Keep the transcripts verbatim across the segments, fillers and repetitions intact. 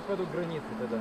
пойду к границе тогда.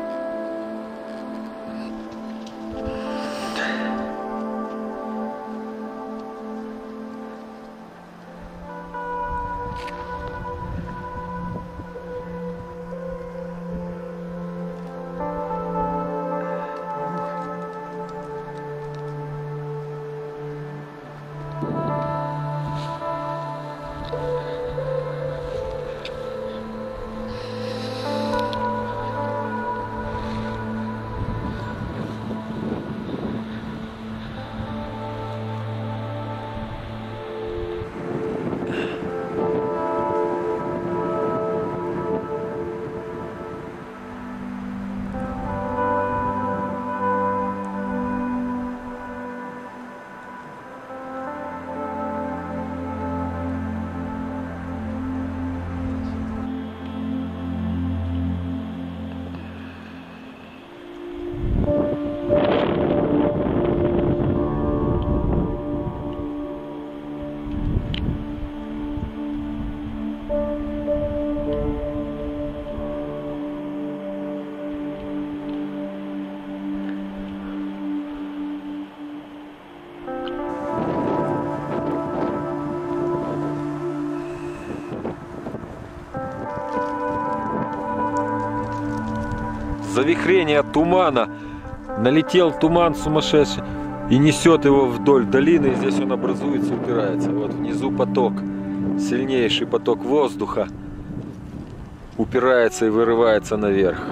Завихрение тумана. Налетел туман сумасшедший и несет его вдоль долины. И здесь он образуется, упирается. Вот внизу поток, сильнейший поток воздуха упирается и вырывается наверх.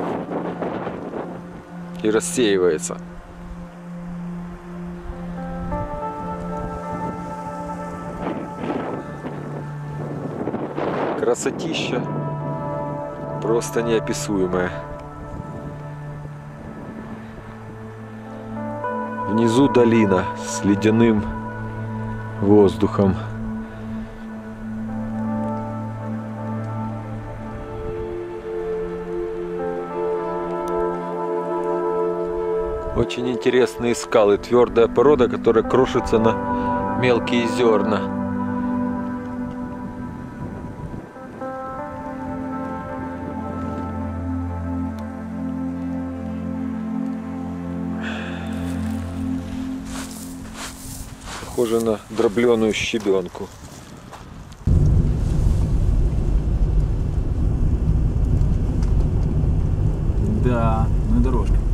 И рассеивается. Красотища просто неописуемая. Внизу долина с ледяным воздухом. Очень интересные скалы, твердая порода, которая крошится на мелкие зерна. Похоже на дробленую щебенку. Да, ну и дорожка.